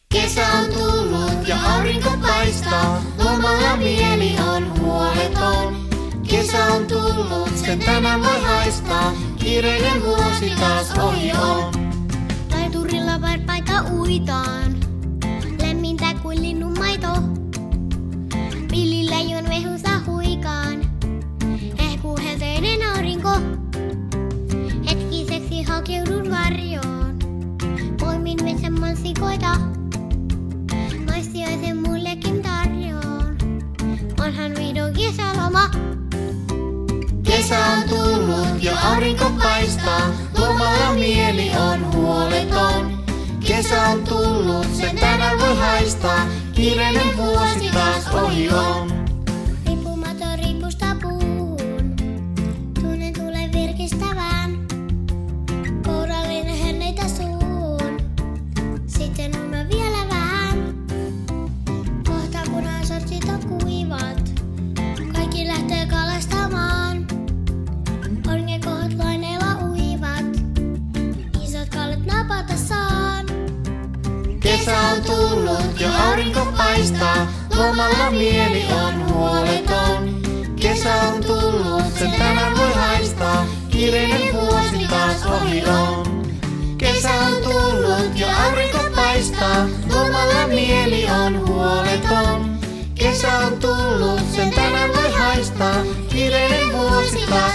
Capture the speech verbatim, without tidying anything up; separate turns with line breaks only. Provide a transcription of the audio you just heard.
Kesä on tullut ja aurinko paistaa, lomalla mieli on huoleton. Kesä on tullut, sen tänään voi haistaa, kiireinen vuosi taas ohi on.
Laiturilla varpaita uitaan, lämmintä kuin linnun maito. Pilliläjön vehussa huikaan, hehkuu helteinen aurinko. Hetkiseksi hakeudun varjoon, poimin metsän mansikoita. Maistiaisen mullekin tarjoon, onhan vihdoin kesäloma.
Kesä on tullut ja aurinko paistaa, lomalla mieli on huoleton. Kesä on tullut, sen tänään voi haistaa, kiireinen vuosi taas ohi on.
Riippumaton riipusta puhun, tunnen tulen virkistävän. Kourallinen herneitä suun, sitten unon vielä vähän. Kohta punaisortsit on kuivat, kaikki lähtee kalastamaan. Orngekohot laineilla uivat, isot kalat napata saan.
Kesä on tullut ja aurinko paistaa, lomalla mieli on huoleton. Kesä on tullut, sen tänään voi haistaa, kiireinen vuosi taas ohi on. Kesä on tullut ja aurinko paistaa, lomalla mieli on huoleton. Kesä on tullut, sen tänään voi haistaa, kiireinen vuosi taas